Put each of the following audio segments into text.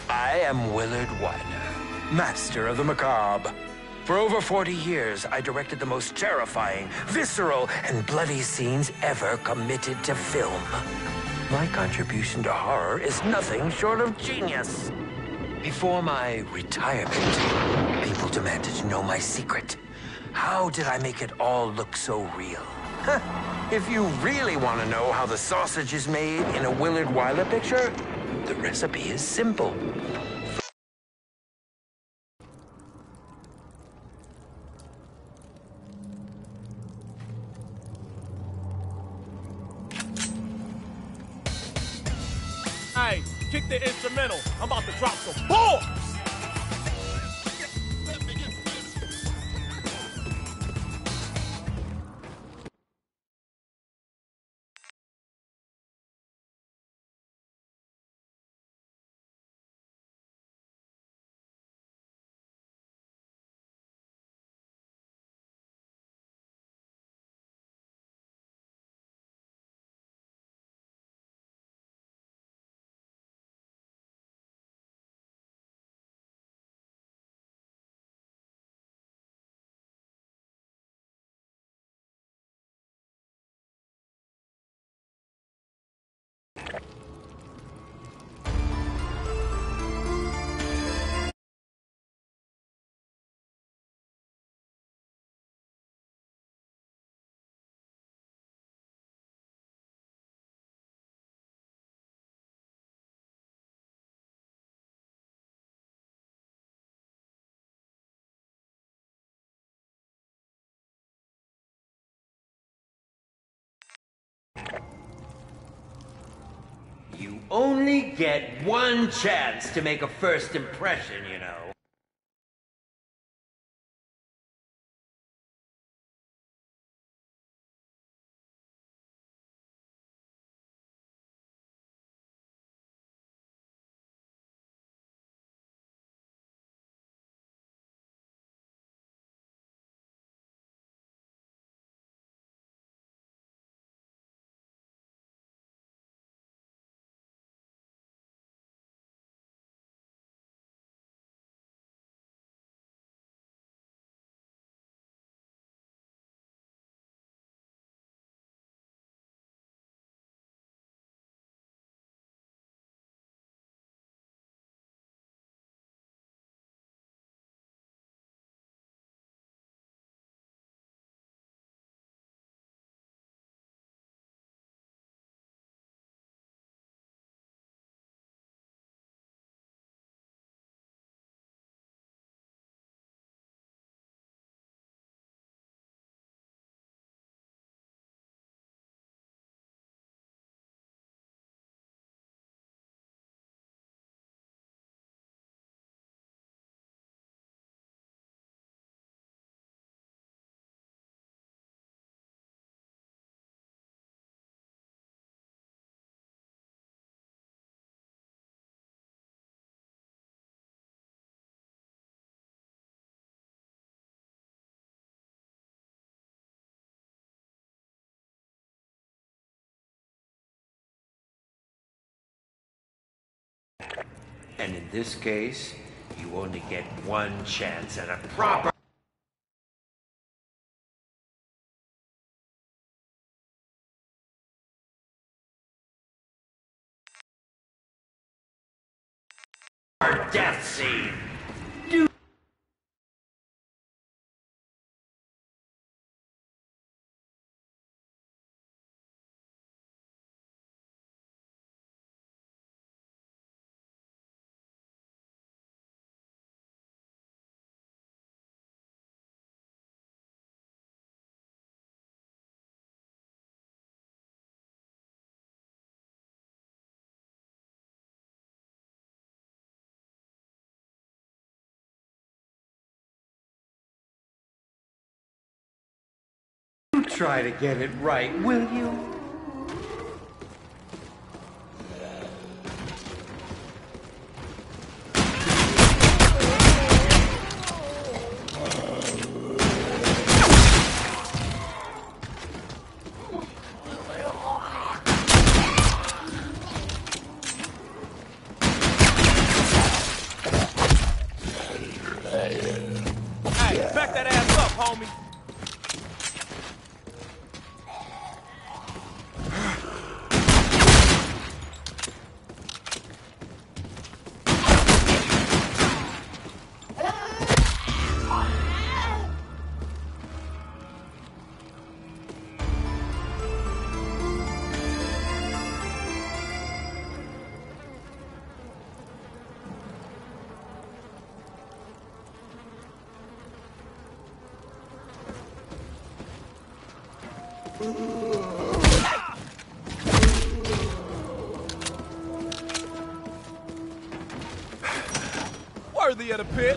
I am Willard Wyler, master of the macabre. For over 40 years, I directed the most terrifying, visceral, and bloody scenes ever committed to film. My contribution to horror is nothing short of genius. Before my retirement, people demanded to know my secret. How did I make it all look so real? If you really want to know how the sausage is made in a Willard Wyler picture, the recipe is simple. Hey, kick the instrumental. I'm about to drop some balls. You only get one chance to make a first impression, you know. And in this case, you only get one chance at a proper... death scene. Try to get it right, will you? Worthy of the pit.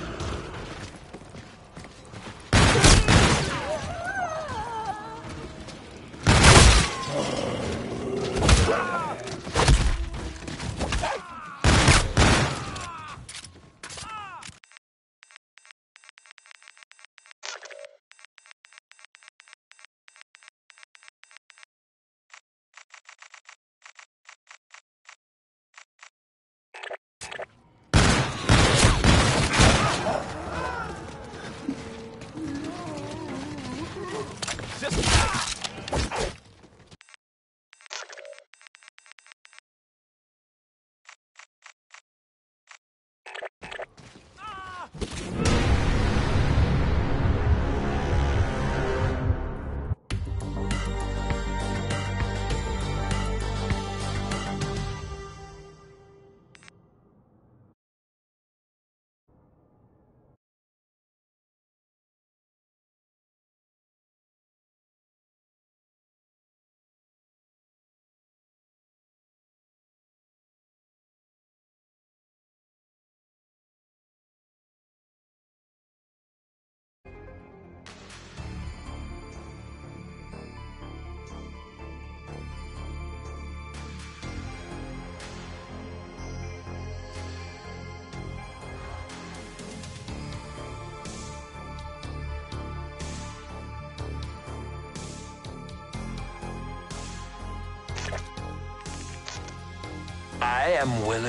I am willing.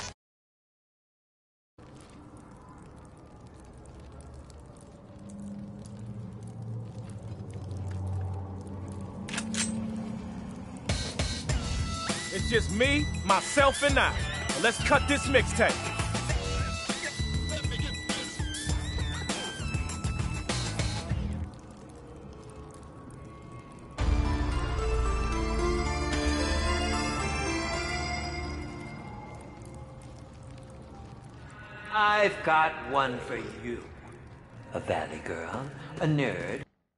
It's just me, myself, and I. Now let's cut this mixtape. I've got one for you. A valley girl, a nerd.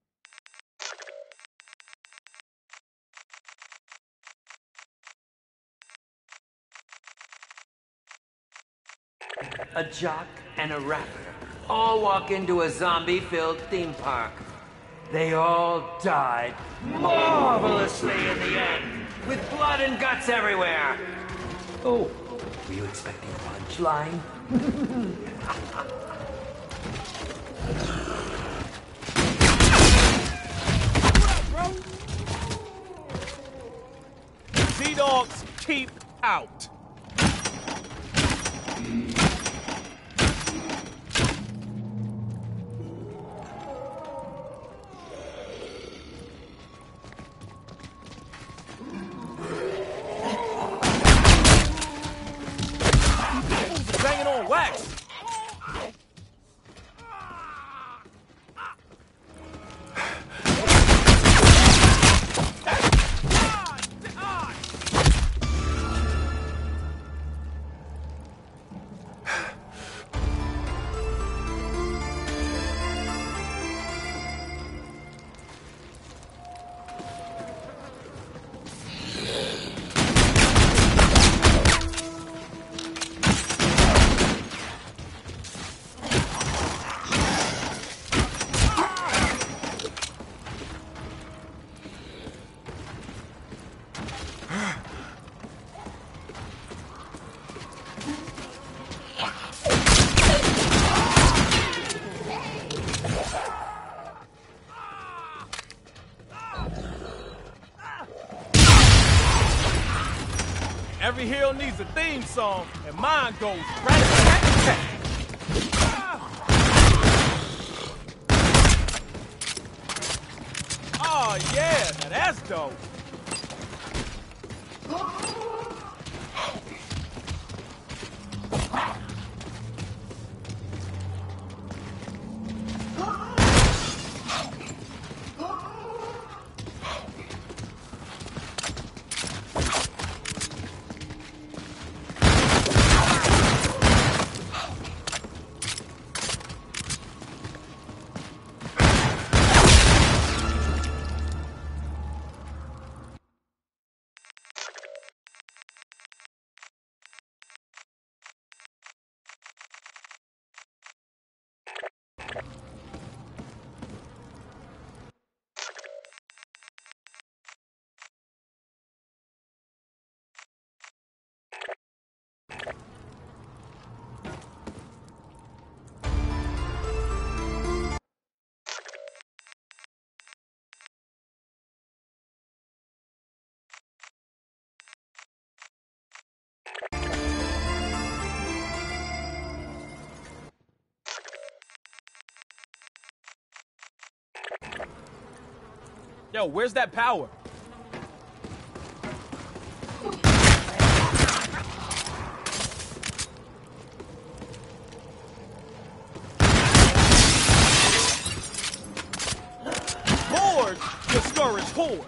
A jock and a rapper all walk into a zombie-filled theme park. They all died marvelously in the end, with blood and guts everywhere. Oh, were you expecting a punchline? Sea-Dogs, keep out. Banging on wax. Every hero needs a theme song, and mine goes rat-a-tat-tat. Oh yeah, now that's dope. Yo, where's that power? Bored! Discouraged horde!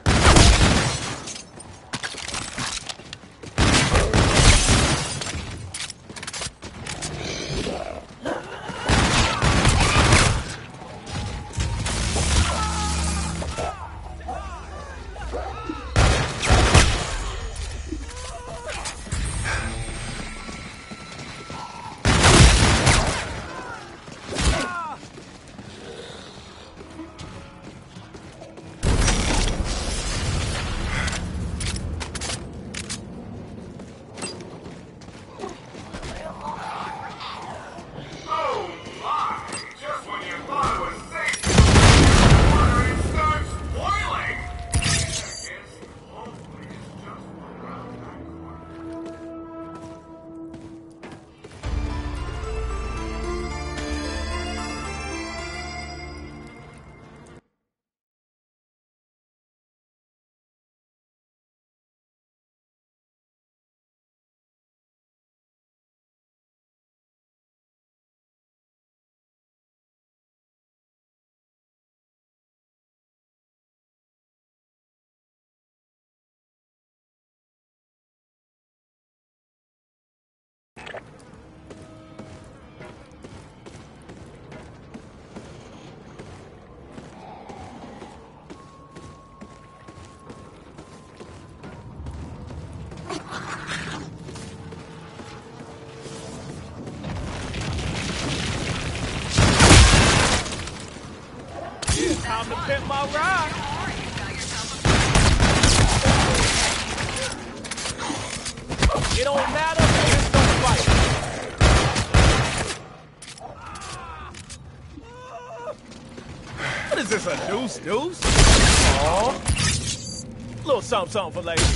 Time to pimp my ride. It don't matter, just don't fight. What is this, a deuce? Aw. Little something for later.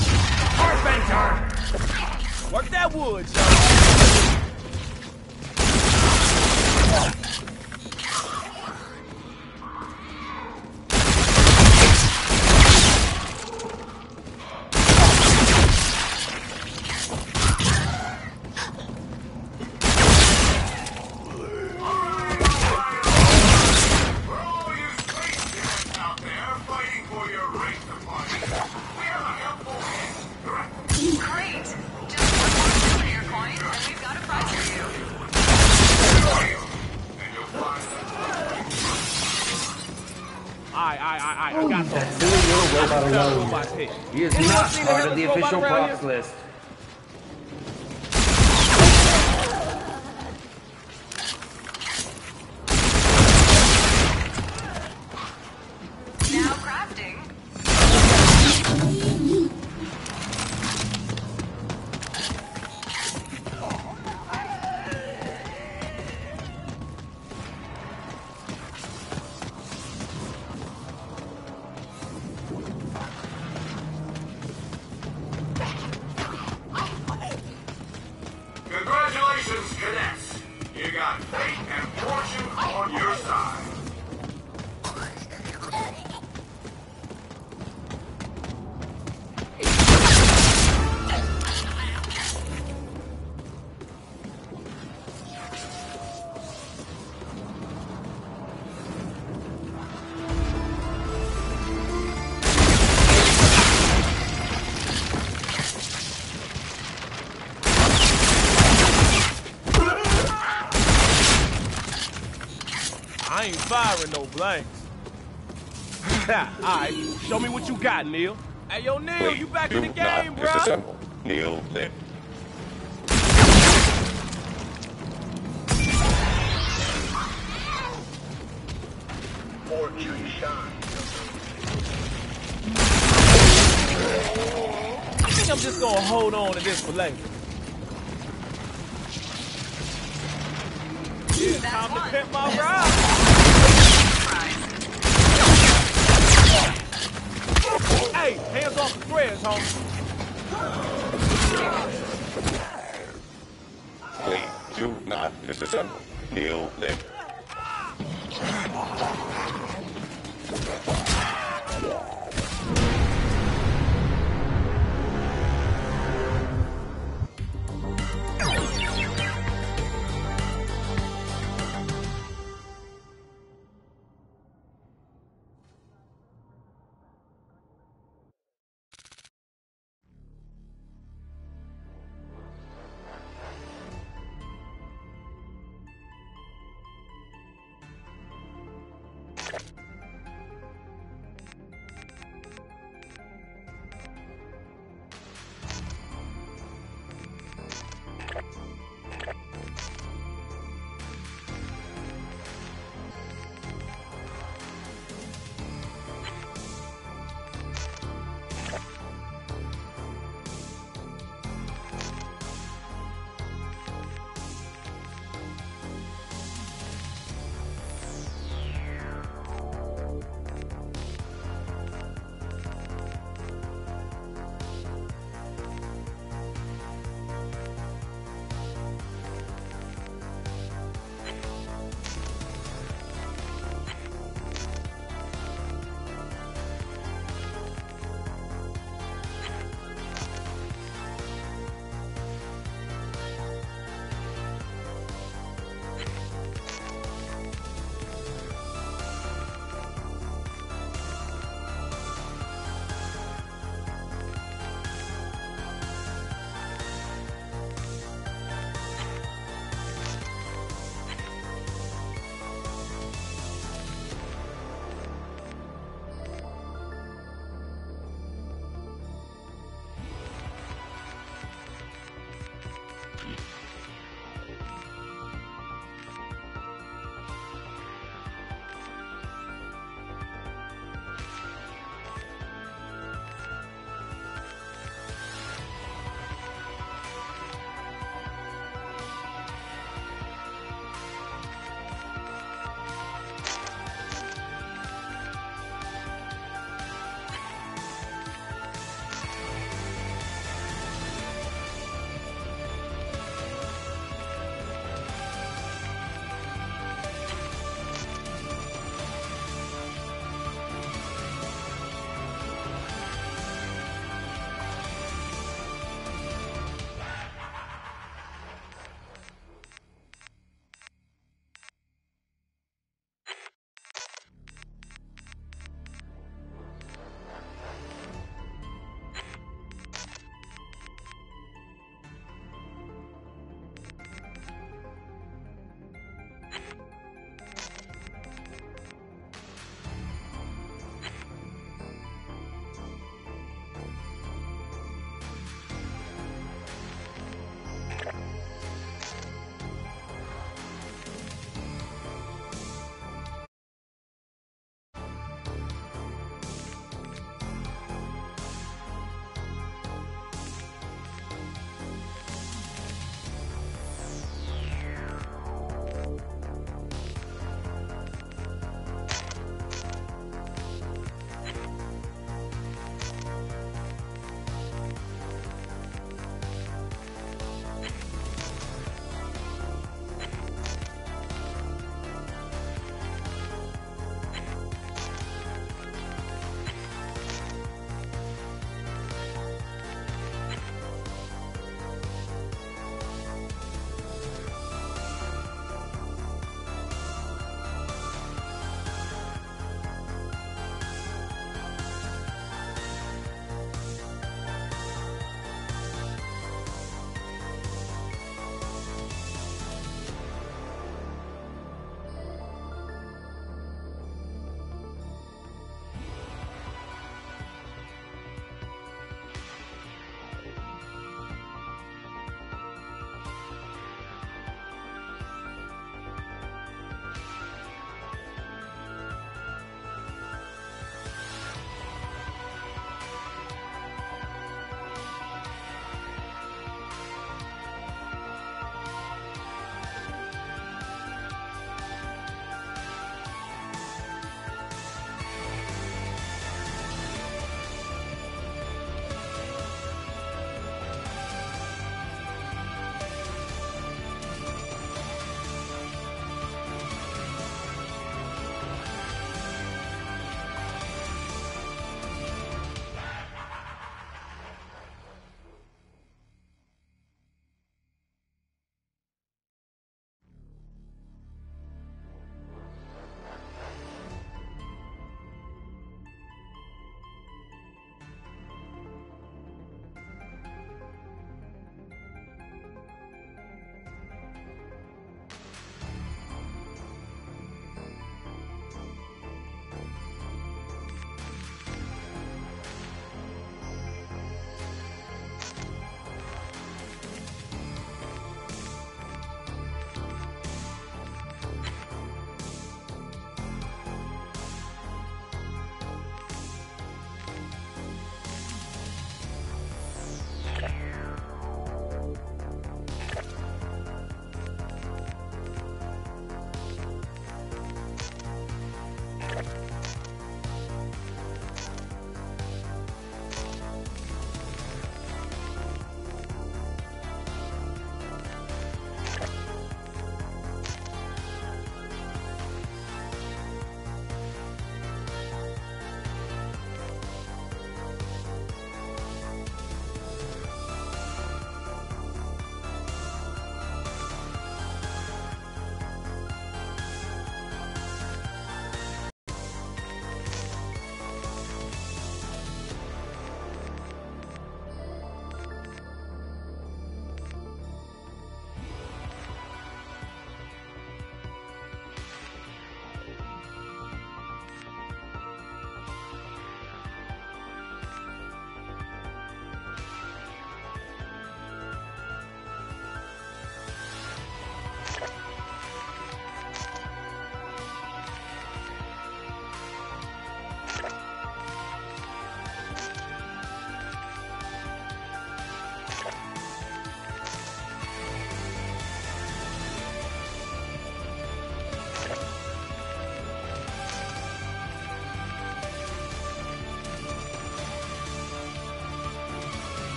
Carpenter! Work that wood, son. I got that silly little robot alone. He is not part of the official props list. Now crafting. Congratulations, cadets! You got fate and fortune on your side. I ain't firing no blanks. Alright, show me what you got, Neil. Hey, yo, Neil, you back in the game, bro. Disassemble. Neil there. Fortune shine. I think I'm just gonna hold on to this for later. Yeah, time to pimp my ride. Hey, hands off the threads, homie. Please do not disassemble. Neil there.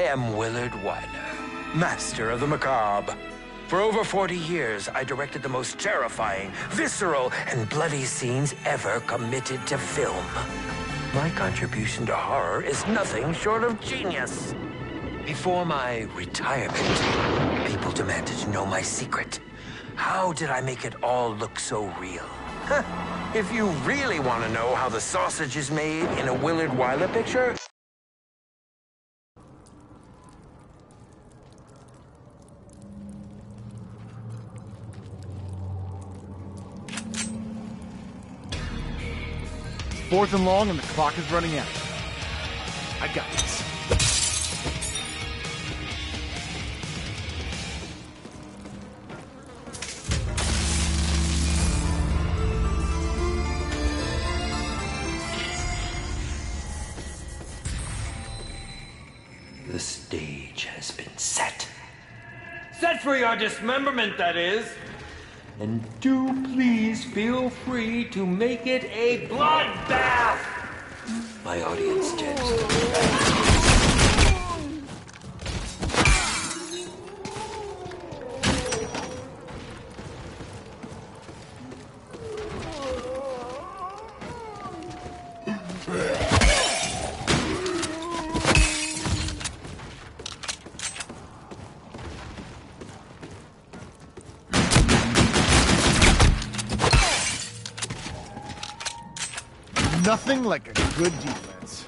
am Willard Wyler, Master of the Macabre. For over 40 years, I directed the most terrifying, visceral, and bloody scenes ever committed to film. My contribution to horror is nothing short of genius. Before my retirement, people demanded to know my secret. How did I make it all look so real? If you really want to know how the sausage is made in a Willard Wyler picture... Fourth and long, and the clock is running out. I got this. The stage has been set. Set for your dismemberment, that is. And do please feel free to make it a bloodbath! My audience tends to... Nothing like a good defense.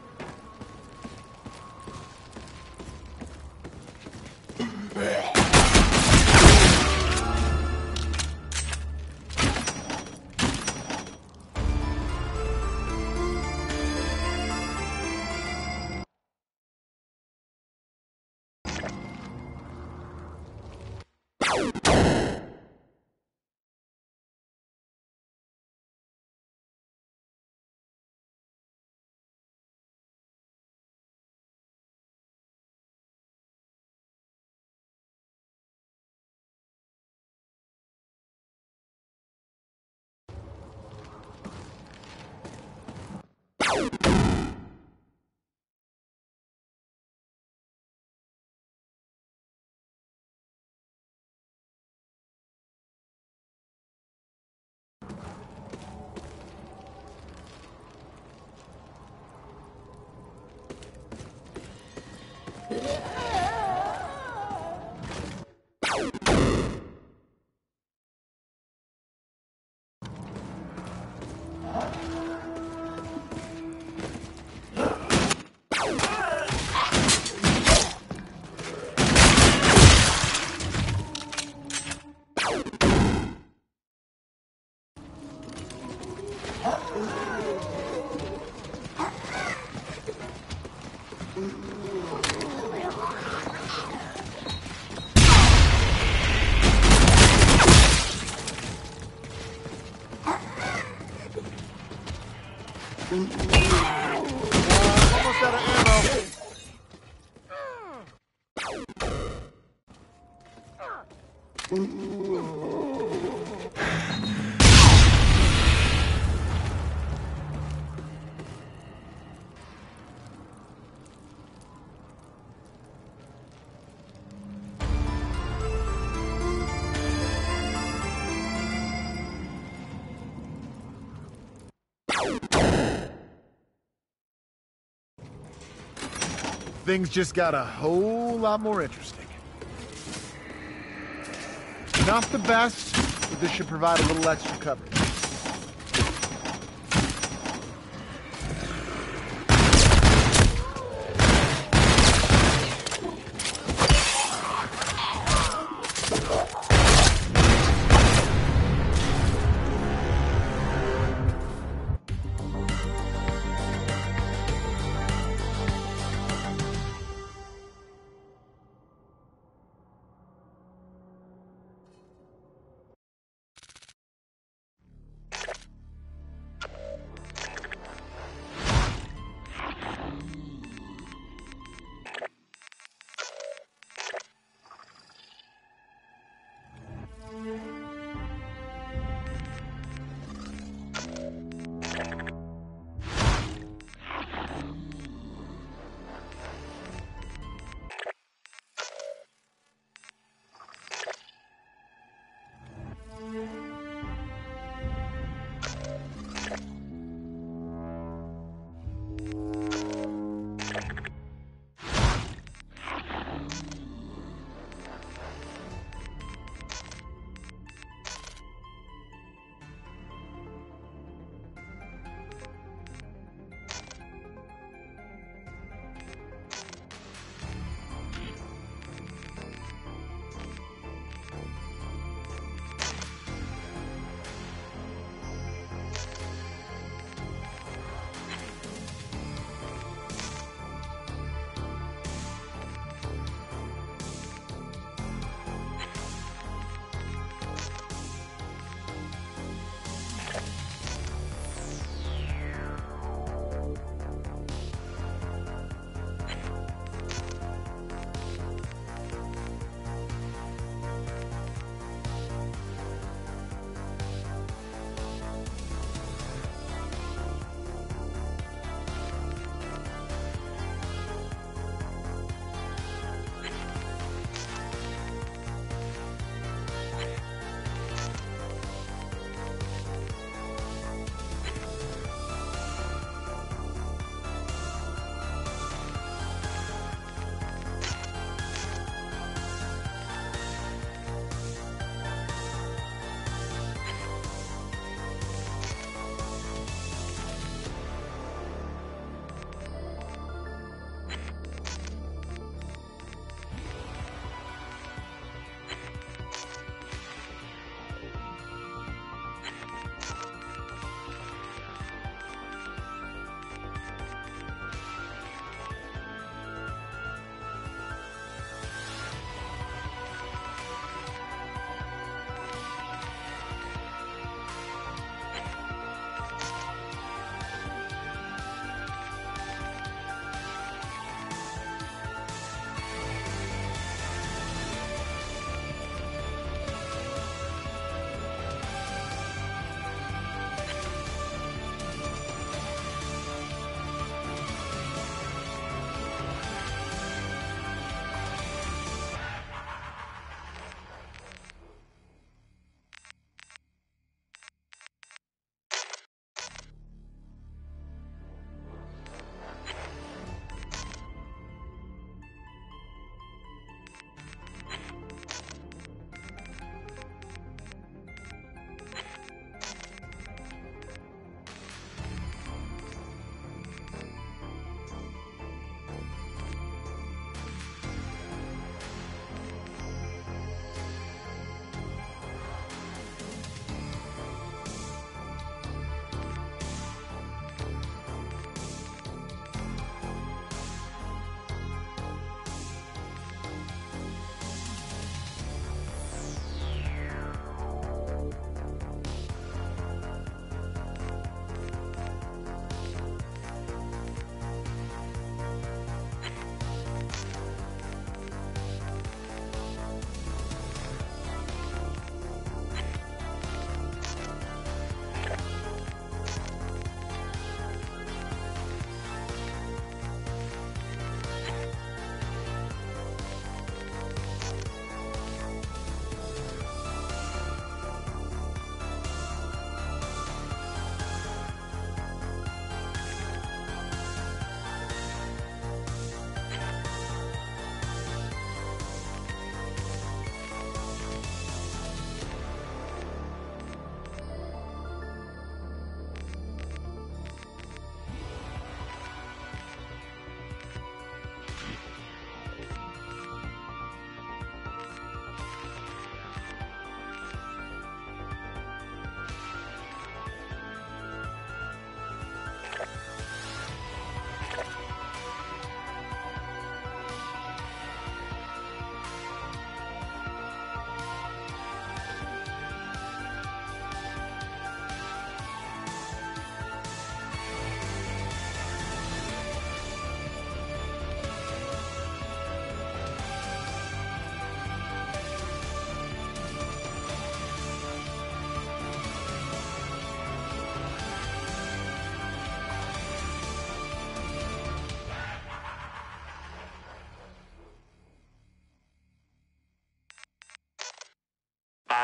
Almost out of ammo. Things just got a whole lot more interesting. Not the best, but this should provide a little extra coverage.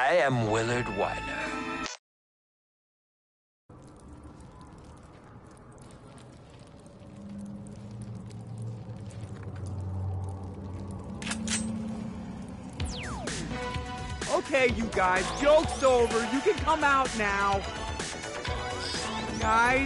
I am Willard Wyler. Okay, you guys, joke's over. You can come out now. Guys?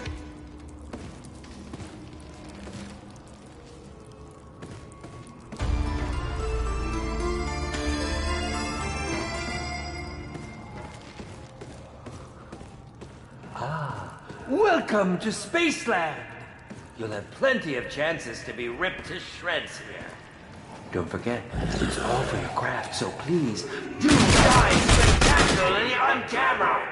Welcome to Spaceland! You'll have plenty of chances to be ripped to shreds here. Don't forget, it's all for your craft, so please, do die spectacularly on camera!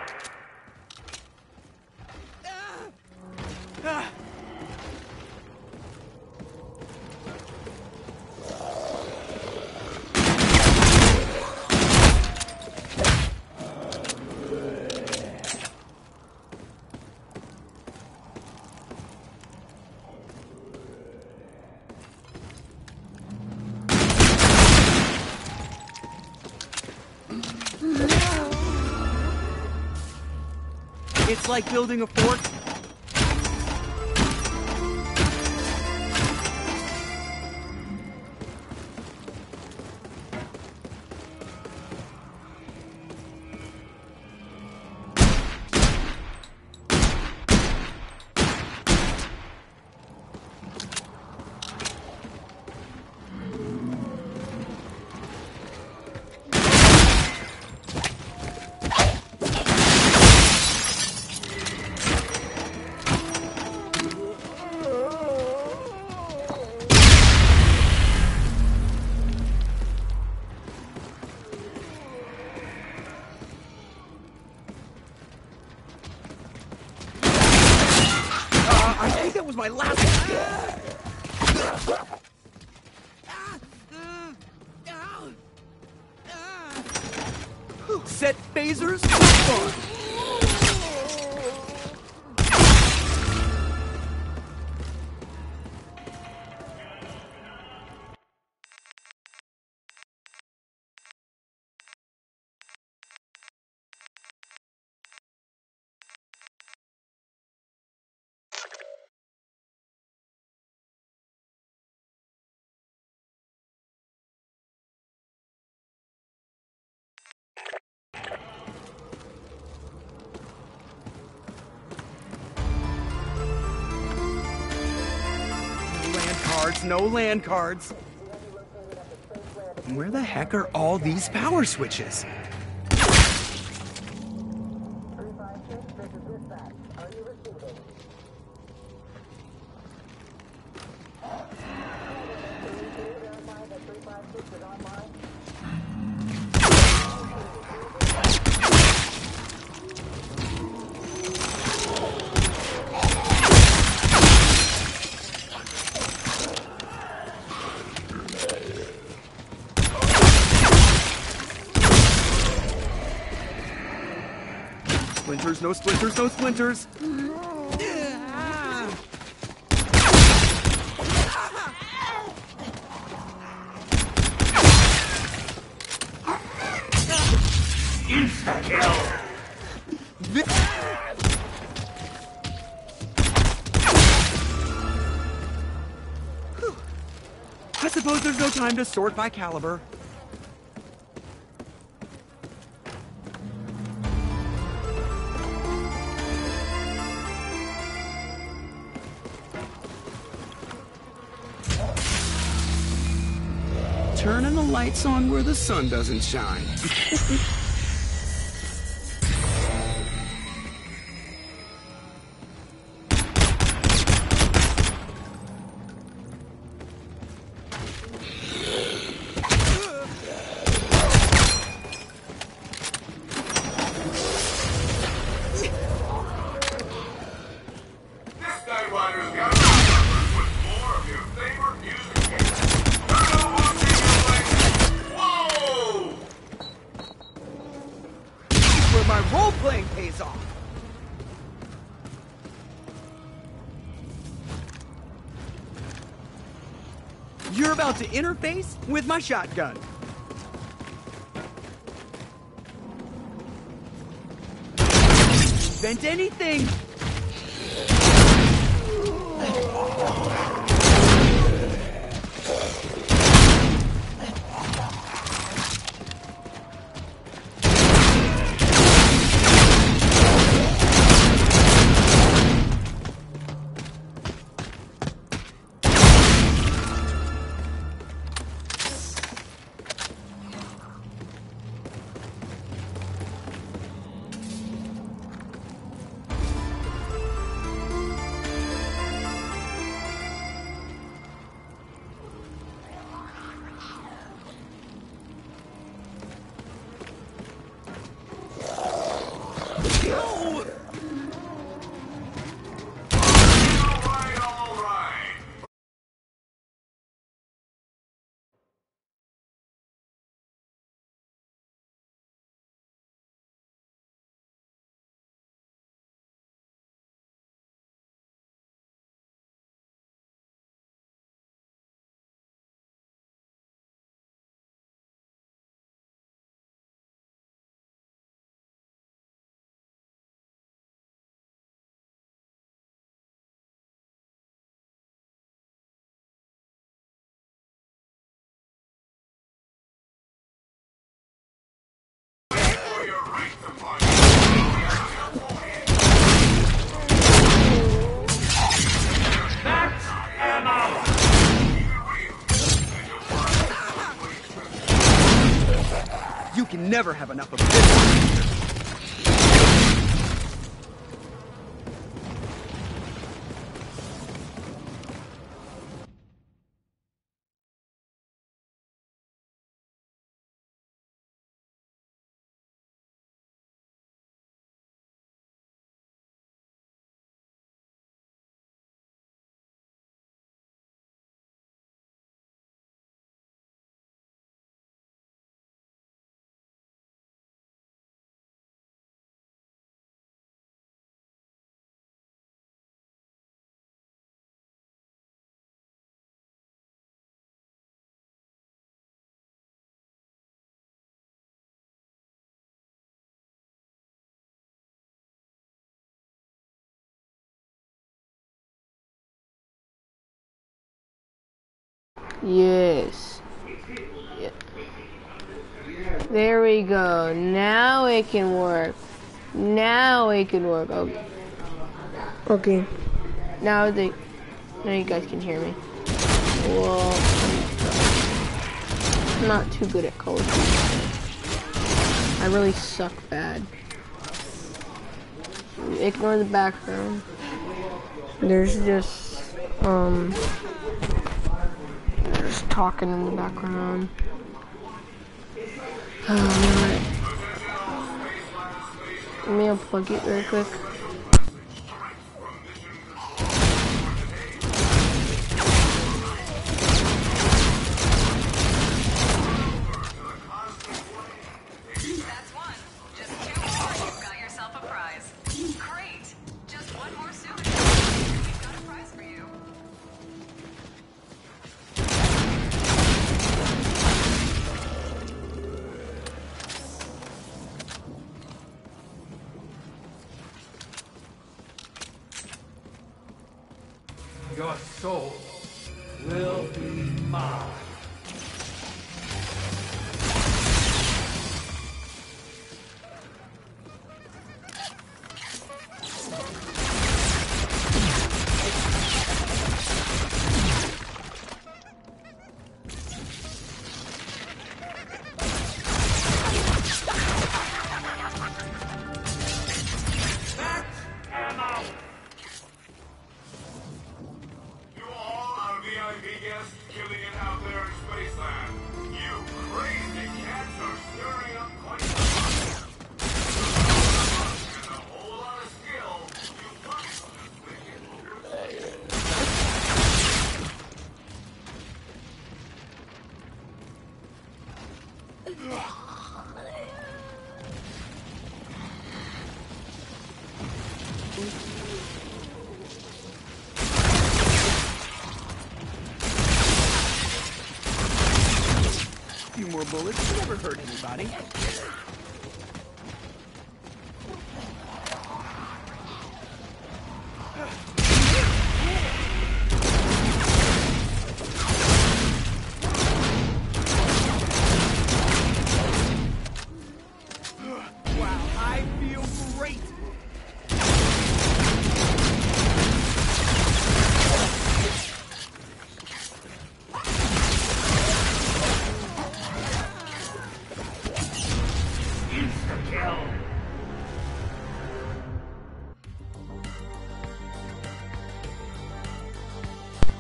It's like building a fort. I think that was my last. Set phasers. Fun. No land cards. Where the heck are all these power switches? Splinters, no splinters, no splinters. Insta-kill! I suppose there's no time to sort by caliber. Turning the lights on where the sun doesn't shine. Role-playing pays off. You're about to interface with my shotgun. prevent anything. You can never have enough of this. Yes. Yeah. There we go. Now it can work. Now it can work. Okay. Okay. Now you guys can hear me. Well, I'm not too good at Call of Duty. I really suck bad. Ignore the background. There's just talking in the background. Let me unplug it very quick. That's one. Just 2 more, you've got yourself a prize. Great. Just one more souvenir. We've got a prize for you. Your soul will be mine. Few more bullets never hurt anybody.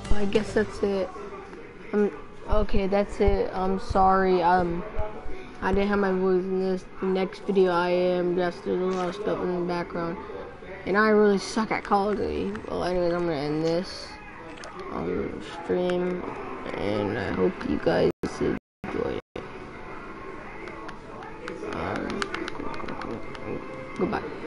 I guess that's it. Okay, that's it. I'm sorry. I didn't have my voice in this. The next video I am. Just there's a lot of stuff in the background. And I really suck at Call of Duty. Well, anyways, I'm gonna end this stream. And I hope you guys enjoyed it. Goodbye.